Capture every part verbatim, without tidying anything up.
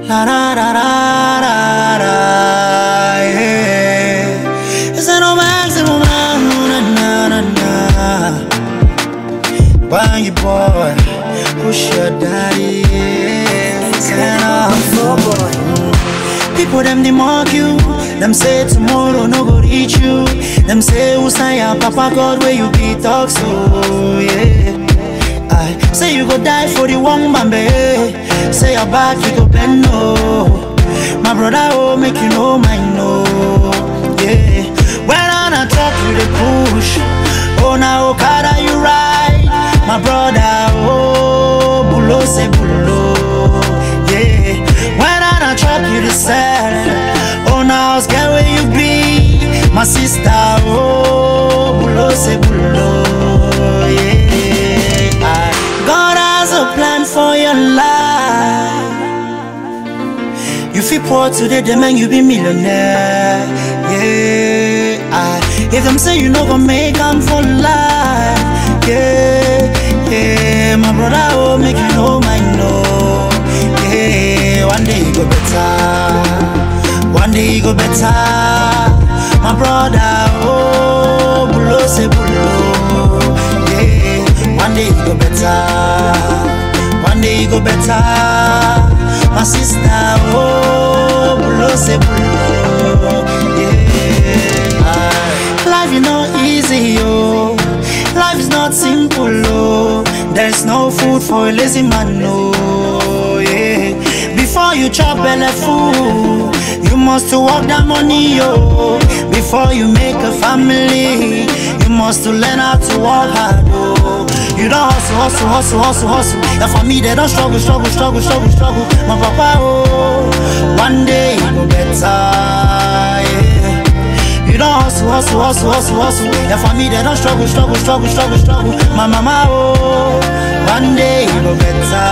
La da da da da da. Yeah. It's no maximum. Na na na na. Bang it, boy. Push your daddy. Enoh. People them they mock you. Them say tomorrow no go reach you. Them say who's your Papa God where you be talk so yeah. I say you go die for the one bambe. Say your back you go bend no. My brother oh make you know my no. Yeah. When I talk you the push. Oh now Okada you ride. My brother oh bulo say bulo. Yeah. When I chop you the sand. Oh now scared where you be. My sister oh bulo say bulo. Yeah. I, God has a plan for your life. You feel poor today, then man you be millionaire. Yeah. I, if them say you no gonna make them for life. Yeah. Yeah. My brother oh make you know my no. Yeah. One day you go better. One day you go better. My brother oh bulo say bulo. Yeah. One day you go better. One day you go better. My sister oh bulo say bulo. Yeah. Life is not easy oh. Life is not simple oh. There's no food for a lazy man no. Yeah. Before you chop belly food, you must work that money yo. Before you make a family, you must learn how to work hard oh. You don't hustle, hustle, hustle, hustle, hustle. And for me they don't struggle, struggle, struggle, struggle, struggle. My papa oh, one day it go better. Yeah. You don't hustle, hustle, hustle, hustle, hustle. And for me they don't struggle, struggle, struggle, struggle, struggle. My mama oh, one day it go better.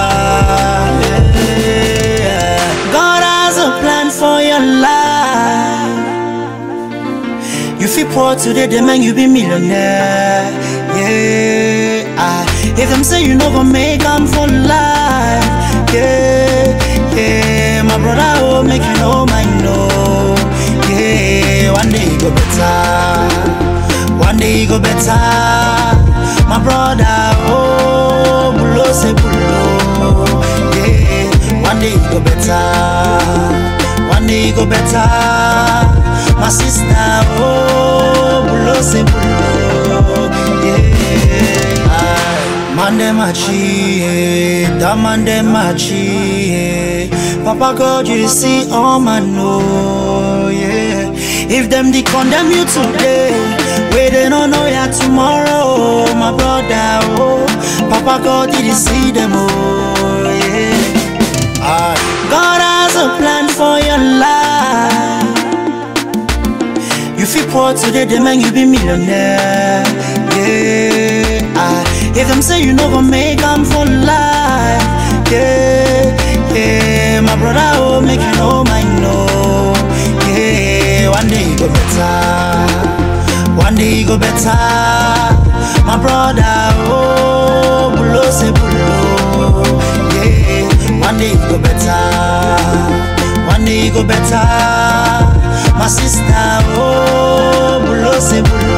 Yeah. God has a plan for your life. You feel poor today, then man you be millionaire. Yeah. I, if them say you no gonna make them for life. Yeah. Yeah. My brother oh make you know my no. Yeah. One day you go better. One day you go better. My brother oh bulo say bulo. Yeah. One day you go better. One day you go better. My sister oh bulo say bulo. Yeah. Mande machi, da mande machi. Papa God you see all my no. Yeah. If them they condemn you today, we they don't know ya tomorrow. My brother oh, Papa God did you see them oh. Yeah. Uh, God has a plan for your life. You feel poor today, then man you be millionaire. Yeah. Uh, if them say you no gonna make them for life. Yeah. Yeah. My brother oh make you know my no. Yeah. One day you go better. One day you go better. My brother oh bulo say bulo. Yeah. One day you go better. One day you go better. My sister oh bulo say bulo.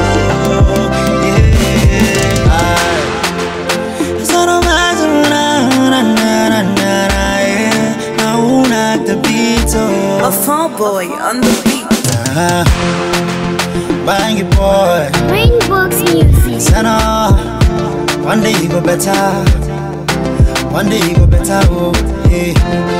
Yeah. So no matter na na na na na yeah. Now who knock the beat oh. Afro boy on the beat. Uh-huh. Bang it boy. Rainbows music. Enoh. One day you go better. One day you go better oh. Yeah.